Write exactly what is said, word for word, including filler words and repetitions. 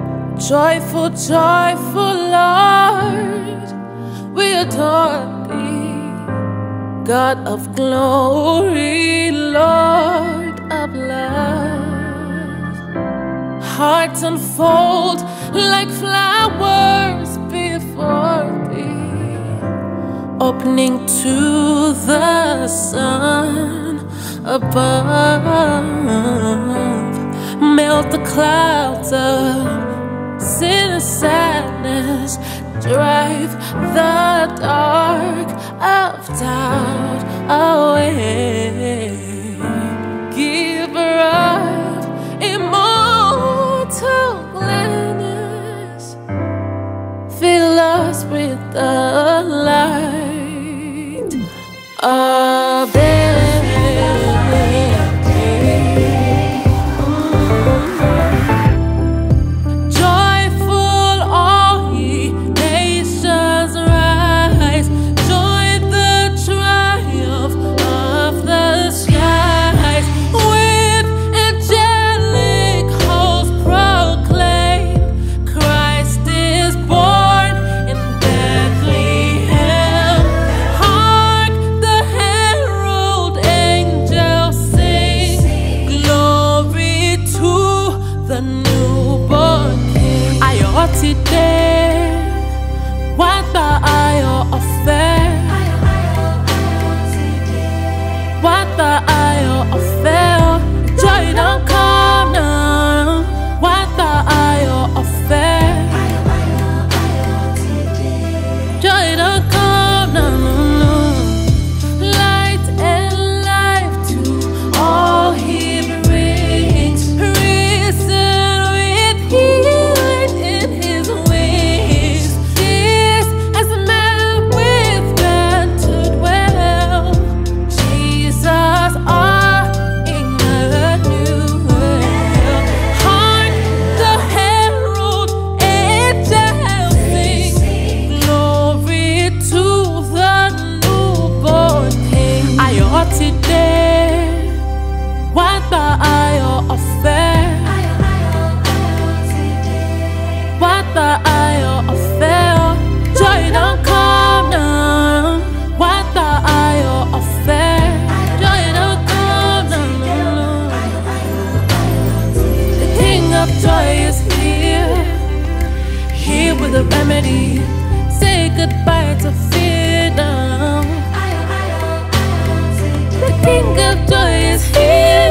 Joyful, joyful Lord, we adore thee, God of glory, Lord of love. Hearts unfold like flowers before thee, opening to the sun above. Melt the clouds of sin and sadness, drive the dark of doubt away. Giver of immortal gladness, fill us with the light of day. The remedy, say goodbye to fear now. The King of Joy is here.